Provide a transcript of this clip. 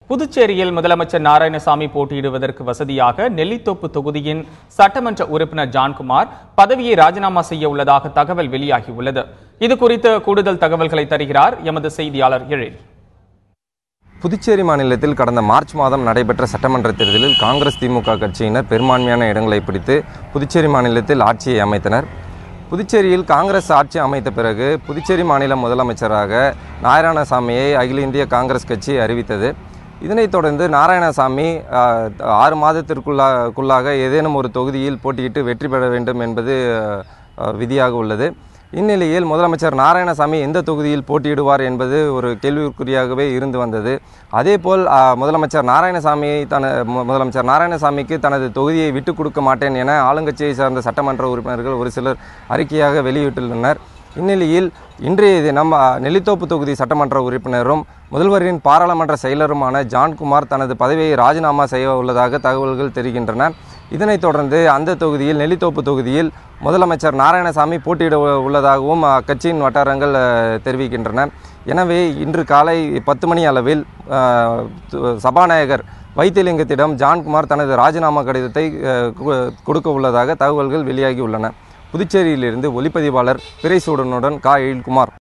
புதுச்சேரியில் முதலமைச்சர் நாராயணசாமி போட்டியிடுவதற்கு வசதியாக நெல்லித்தோப்பு தொகுதியின் சட்டமன்ற உறுப்பினர் ஜான்குமார் பதவியை ராஜினாமா செய்ய உள்ளதாக தகவல் வெளியாகியுள்ளது. இதுகுறித்து கூடுதல் தகவல்களை தருகிறார் எமது செய்தியாளர் எழில். புதுச்சேரி மாநிலத்தில் கடந்த மார்ச் மாதம் நடைபெற்ற சட்டமன்ற தேர்தலில் காங்கிரஸ் திமுக கட்சியினர் பெரும்பான்மையான இடங்களை பிடித்து புதுச்சேரி மாநிலத்தில் ஆட்சியை அமைத்தனர். புதுச்சேரியில் காங்கிரஸ் ஆட்சி அமைத்த பிறகு புதுச்சேரி மாநில முதலமைச்சராக நாராயணசாமியை அகில இந்திய காங்கிரஸ் கட்சி அறிவித்தது. இதனைத் தொடர்ந்து நாராயணசாமி 6 மாதத்திற்குள்ளாக ஏதேனும் ஒரு தொகுதியில் போட்டியிட்டு வெற்றி பெற வேண்டும் என்பது விதியாக உள்ளது. இந்நிலையில் முதலமைச்சர் நாராயணசாமி எந்த தொகுதியில் போட்டியிடுவார் என்பது ஒரு கேள்விக்குறியாகவே இருந்து வந்தது. அதேபோல் முதலமைச்சர் நாராயணசாமிக்கு தனது தொகுதியை விட்டுக் கொடுக்க மாட்டேன் என ஆளுங்கட்சியை சார்ந்த சட்டமன்ற உறுப்பினர்கள் ஒரு சிலர் அறிக்கையாக வெளியிட்டுள்ளனர். இந்நிலையில் இன்றைய தினம் நெல்லித்தோப்பு தொகுதி சட்டமன்ற உறுப்பினரும் முதல்வரின் பாராளுமன்ற செயலருமான ஜான்குமார் தனது பதவியை ராஜினாமா செய்ய உள்ளதாக தகவல்கள் தெரிகின்றன. இதனைத் தொடர்ந்து அந்த தொகுதியில் நெல்லித்தோப்பு தொகுதியில் முதலமைச்சர் நாராயணசாமி போட்டியிட உள்ளதாகவும் அக்கட்சியின் வட்டாரங்கள் தெரிவிக்கின்றன. எனவே இன்று காலை 10 மணி அளவில் சபாநாயகர் வைத்திலிங்கத்திடம் ஜான்குமார் தனது ராஜினாமா கடிதத்தை கொடுக்க உள்ளதாக தகவல்கள் வெளியாகியுள்ளன. புதுச்சேரியிலிருந்து ஒளிப்பதிவாளர் பிறைசூடனுடன் எழில்குமார்.